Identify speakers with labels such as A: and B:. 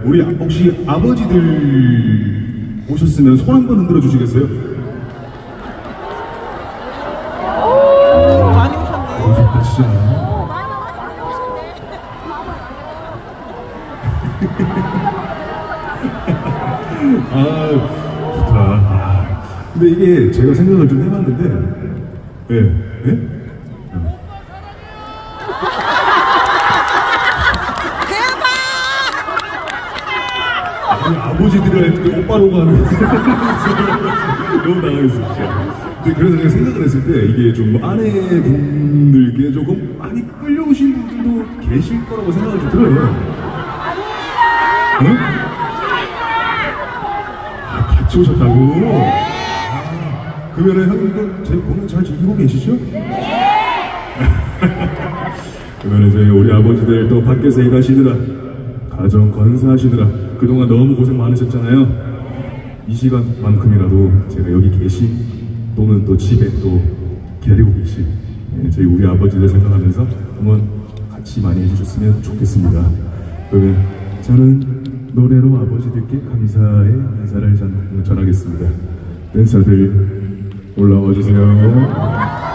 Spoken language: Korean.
A: 우리 혹시 아버지들 오셨으면 손 한번 흔들어 주시겠어요?
B: 많이 오셨네.
A: 오셨다 진짜. 아 좋다. 근데 이게 제가 생각을 좀 해봤는데, 예, 예? 아버지들을 했는데 오빠로 가는 너무 당황했어 진짜. 근데 그래서 제가 생각을 했을 때 이게 좀 아내분들께 조금 많이 끌려오신 분들도 계실 거라고 생각이 좀 들어요. 응? 아, 같이 오셨다고? 그러면은 형님도 제 공연 잘 즐기고 계시죠? 그러면 이제 우리 아버지들 또 밖에서 일하시느라 가정 건사하시느라 그동안 너무 고생 많으셨잖아요. 이 시간만큼이라도 제가 여기 계신 또는 또 집에 또 기다리고 계신 저희 우리 아버지들 생각하면서 응원 같이 많이 해주셨으면 좋겠습니다. 그러면 저는 노래로 아버지들께 감사의 인사를 전하겠습니다. 댄서들 올라와 주세요.